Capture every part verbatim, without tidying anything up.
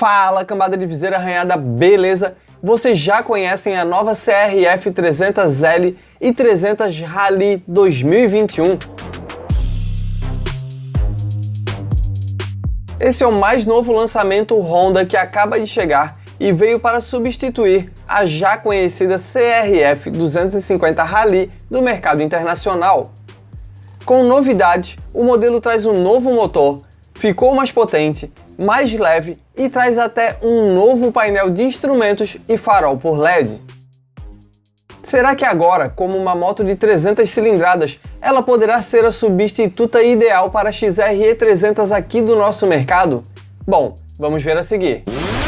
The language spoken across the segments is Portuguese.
Fala, cambada de viseira arranhada, beleza? Vocês já conhecem a nova C R F trezentos L e trezentos Rally dois mil e vinte e um? Esse é o mais novo lançamento Honda que acaba de chegar e veio para substituir a já conhecida C R F duzentos e cinquenta Rally do mercado internacional. Com novidades, o modelo traz um novo motor, ficou mais potente, mais leve e traz até um novo painel de instrumentos e farol por L E D. Será que agora, como uma moto de trezentas cilindradas, ela poderá ser a substituta ideal para a X R E trezentos aqui do nosso mercado? Bom, vamos ver a seguir.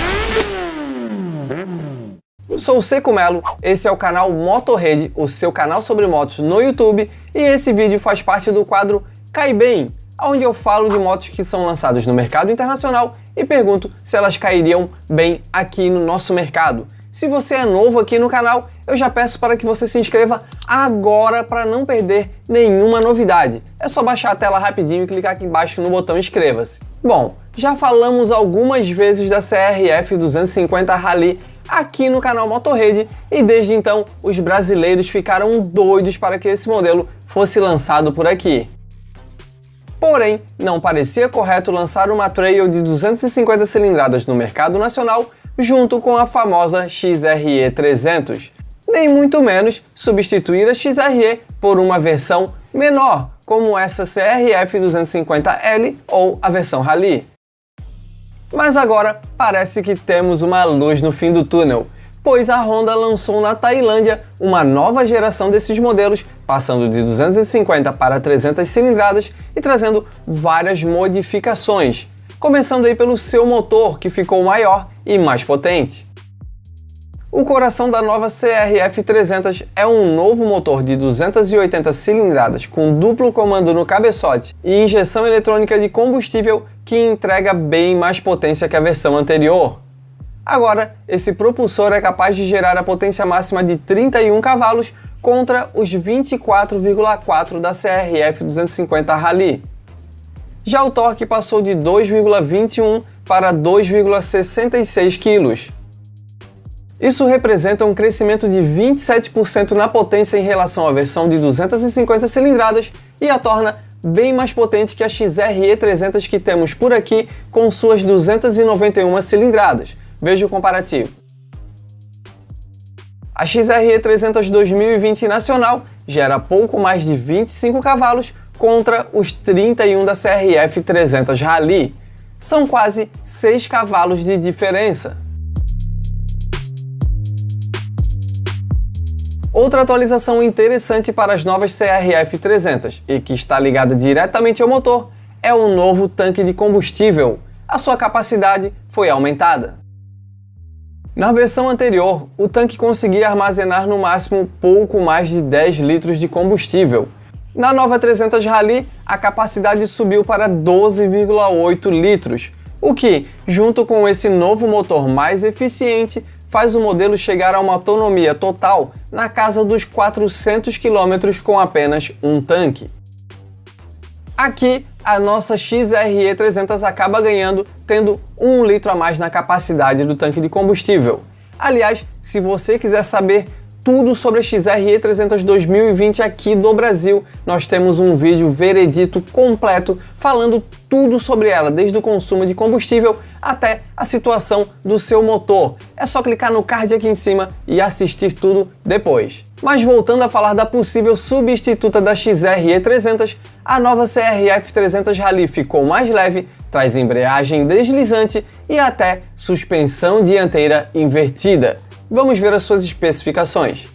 Sou o Seco Melo, esse é o canal Motorrede, o seu canal sobre motos no YouTube, e esse vídeo faz parte do quadro Cai Bem, onde eu falo de motos que são lançadas no mercado internacional e pergunto se elas cairiam bem aqui no nosso mercado. Se você é novo aqui no canal, eu já peço para que você se inscreva agora para não perder nenhuma novidade. É só baixar a tela rapidinho e clicar aqui embaixo no botão inscreva-se. Bom, já falamos algumas vezes da C R F duzentos e cinquenta Rally aqui no canal Motorrede e desde então os brasileiros ficaram doidos para que esse modelo fosse lançado por aqui. Porém, não parecia correto lançar uma Trail de duzentas e cinquenta cilindradas no mercado nacional junto com a famosa X R E trezentos, nem muito menos substituir a X R E por uma versão menor, como essa C R F duzentos e cinquenta L ou a versão Rally. Mas agora parece que temos uma luz no fim do túnel, pois a Honda lançou na Tailândia uma nova geração desses modelos, passando de duzentas e cinquenta para trezentas cilindradas e trazendo várias modificações, começando aí pelo seu motor, que ficou maior e mais potente. O coração da nova C R F trezentos é um novo motor de duzentas e oitenta cilindradas com duplo comando no cabeçote e injeção eletrônica de combustível que entrega bem mais potência que a versão anterior. Agora, esse propulsor é capaz de gerar a potência máxima de trinta e um cavalos contra os vinte e quatro vírgula quatro da C R F duzentos e cinquenta Rally. Já o torque passou de dois vírgula vinte e um para dois vírgula sessenta e seis quilos. Isso representa um crescimento de vinte e sete por cento na potência em relação à versão de duzentas e cinquenta cilindradas e a torna bem mais potente que a X R E trezentos que temos por aqui com suas duzentas e noventa e uma cilindradas. Veja o comparativo. A X R E trezentos dois mil e vinte nacional gera pouco mais de vinte e cinco cavalos contra os trinta e um da C R F trezentos Rally. São quase seis cavalos de diferença. Outra atualização interessante para as novas C R F trezentos e que está ligada diretamente ao motor é o novo tanque de combustível. A sua capacidade foi aumentada. Na versão anterior, o tanque conseguia armazenar no máximo pouco mais de dez litros de combustível. Na nova trezentos Rally, a capacidade subiu para doze vírgula oito litros, o que, junto com esse novo motor mais eficiente, faz o modelo chegar a uma autonomia total na casa dos quatrocentos quilômetros com apenas um tanque. Aqui, a nossa X R E trezentos acaba ganhando, tendo um litro a mais na capacidade do tanque de combustível. Aliás, se você quiser saber tudo sobre a X R E trezentos dois mil e vinte aqui do Brasil, nós temos um vídeo veredito completo falando tudo sobre ela, desde o consumo de combustível até a situação do seu motor. É só clicar no card aqui em cima e assistir tudo depois. Mas voltando a falar da possível substituta da X R E trezentos, a nova C R F trezentos Rally ficou mais leve, traz embreagem deslizante e até suspensão dianteira invertida. Vamos ver as suas especificações.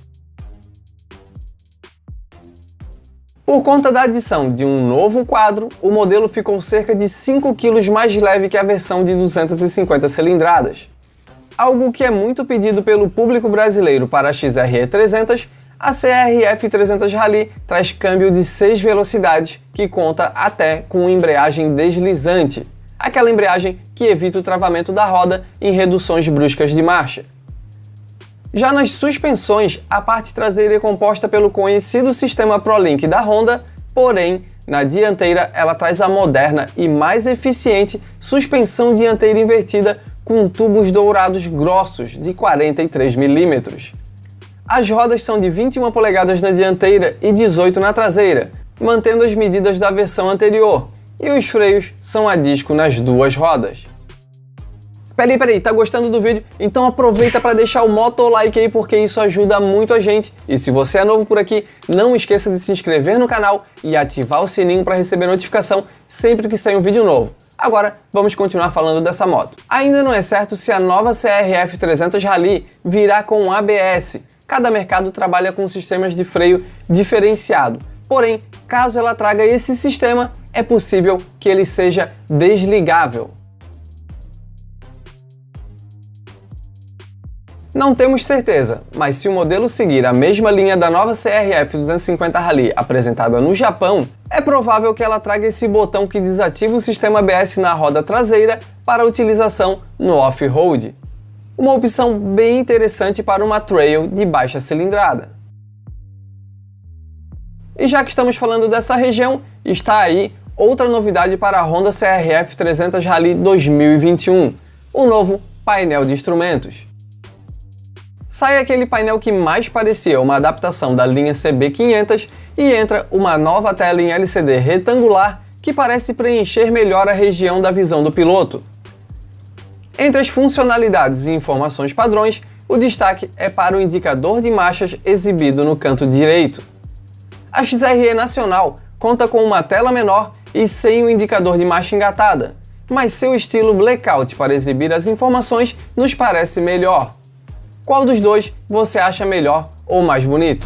Por conta da adição de um novo quadro, o modelo ficou cerca de cinco quilos mais leve que a versão de duzentas e cinquenta cilindradas. Algo que é muito pedido pelo público brasileiro para a X R E trezentos, a C R F trezentos Rally traz câmbio de seis velocidades que conta até com embreagem deslizante, aquela embreagem que evita o travamento da roda em reduções bruscas de marcha. Já nas suspensões, a parte traseira é composta pelo conhecido sistema ProLink da Honda, porém, na dianteira ela traz a moderna e mais eficiente suspensão dianteira invertida com tubos dourados grossos de quarenta e três milímetros. As rodas são de vinte e uma polegadas na dianteira e dezoito na traseira, mantendo as medidas da versão anterior, e os freios são a disco nas duas rodas. Peraí, peraí, tá gostando do vídeo? Então aproveita para deixar o motolike aí, porque isso ajuda muito a gente. E se você é novo por aqui, não esqueça de se inscrever no canal e ativar o sininho para receber notificação sempre que sair um vídeo novo. Agora, vamos continuar falando dessa moto. Ainda não é certo se a nova C R F trezentos Rally virá com A B S. Cada mercado trabalha com sistemas de freio diferenciado. Porém, caso ela traga esse sistema, é possível que ele seja desligável. Não temos certeza, mas se o modelo seguir a mesma linha da nova C R F duzentos e cinquenta Rally apresentada no Japão, é provável que ela traga esse botão que desativa o sistema A B S na roda traseira para utilização no off-road. Uma opção bem interessante para uma trail de baixa cilindrada. E já que estamos falando dessa região, está aí outra novidade para a Honda C R F trezentos Rally dois mil e vinte e um, o novo painel de instrumentos. Sai aquele painel que mais parecia uma adaptação da linha C B quinhentos e entra uma nova tela em L C D retangular que parece preencher melhor a região da visão do piloto. Entre as funcionalidades e informações padrões, o destaque é para o indicador de marchas exibido no canto direito. A X R E Nacional conta com uma tela menor e sem o indicador de marcha engatada, mas seu estilo blackout para exibir as informações nos parece melhor. Qual dos dois você acha melhor ou mais bonito?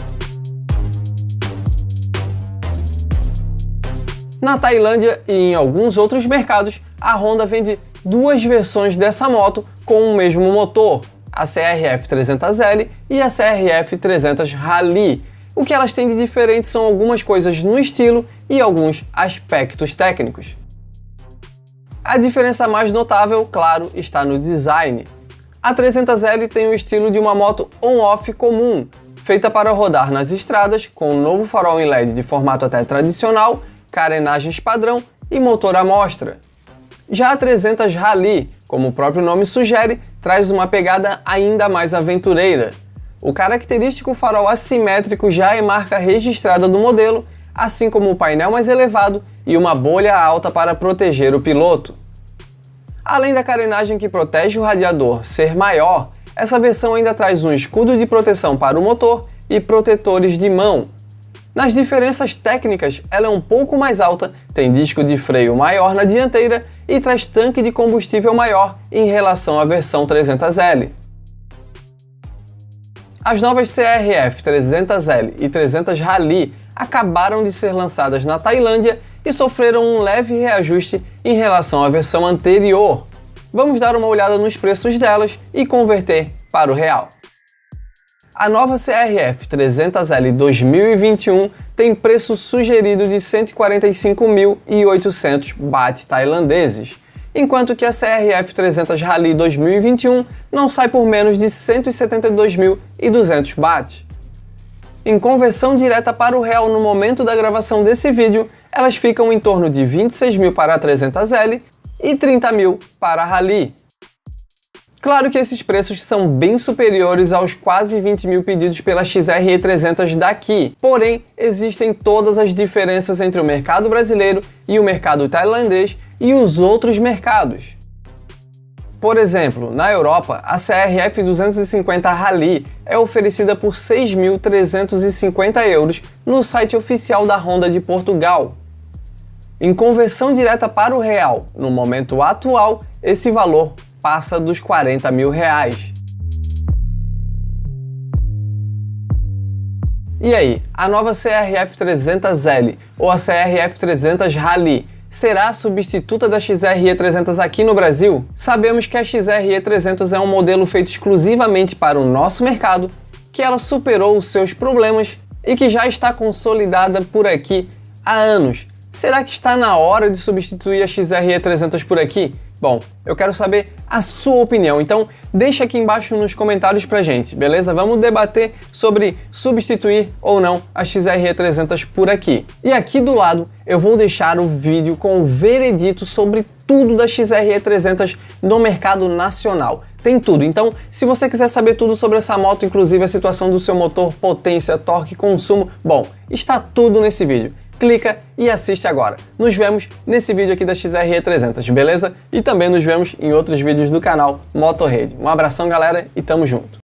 Na Tailândia e em alguns outros mercados, a Honda vende duas versões dessa moto com o mesmo motor, a C R F trezentos L e a C R F trezentos Rally. O que elas têm de diferente são algumas coisas no estilo e alguns aspectos técnicos. A diferença mais notável, claro, está no design. A trezentos L tem o estilo de uma moto on-off comum, feita para rodar nas estradas, com um novo farol em L E D de formato até tradicional, carenagens padrão e motor à mostra. Já a trezentos Rally, como o próprio nome sugere, traz uma pegada ainda mais aventureira. O característico farol assimétrico já é marca registrada do modelo, assim como o painel mais elevado e uma bolha alta para proteger o piloto. Além da carenagem que protege o radiador ser maior, essa versão ainda traz um escudo de proteção para o motor e protetores de mão. Nas diferenças técnicas, ela é um pouco mais alta, tem disco de freio maior na dianteira e traz tanque de combustível maior em relação à versão trezentos L. As novas C R F trezentos L e trezentos Rally acabaram de ser lançadas na Tailândia e sofreram um leve reajuste em relação à versão anterior. Vamos dar uma olhada nos preços delas e converter para o real. A nova C R F trezentos L dois mil e vinte e um tem preço sugerido de cento e quarenta e cinco mil e oitocentos baht tailandeses, enquanto que a C R F trezentos Rally dois mil e vinte e um não sai por menos de cento e setenta e dois mil e duzentos baht. Em conversão direta para o real no momento da gravação desse vídeo, elas ficam em torno de vinte e seis mil para a trezentos L e trinta mil para a Rally. Claro que esses preços são bem superiores aos quase vinte mil pedidos pela X R E trezentos daqui, porém existem todas as diferenças entre o mercado brasileiro e o mercado tailandês e os outros mercados. Por exemplo, na Europa, a C R F duzentos e cinquenta Rally é oferecida por seis mil trezentos e cinquenta euros no site oficial da Honda de Portugal. Em conversão direta para o real, no momento atual, esse valor passa dos quarenta mil reais. E aí, a nova C R F trezentos L ou a C R F trezentos Rally será a substituta da X R E trezentos aqui no Brasil? Sabemos que a X R E trezentos é um modelo feito exclusivamente para o nosso mercado, que ela superou os seus problemas e que já está consolidada por aqui há anos, Será que está na hora de substituir a X R E trezentos por aqui? Bom, eu quero saber a sua opinião, então deixa aqui embaixo nos comentários pra gente, beleza? Vamos debater sobre substituir ou não a X R E trezentos por aqui. E aqui do lado eu vou deixar o vídeo com o veredito sobre tudo da X R E trezentos no mercado nacional. Tem tudo, então se você quiser saber tudo sobre essa moto, inclusive a situação do seu motor, potência, torque, consumo, bom, está tudo nesse vídeo. Clica e assiste agora. Nos vemos nesse vídeo aqui da X R E trezentos, beleza? E também nos vemos em outros vídeos do canal Motorrede. Um abração, galera, e tamo junto!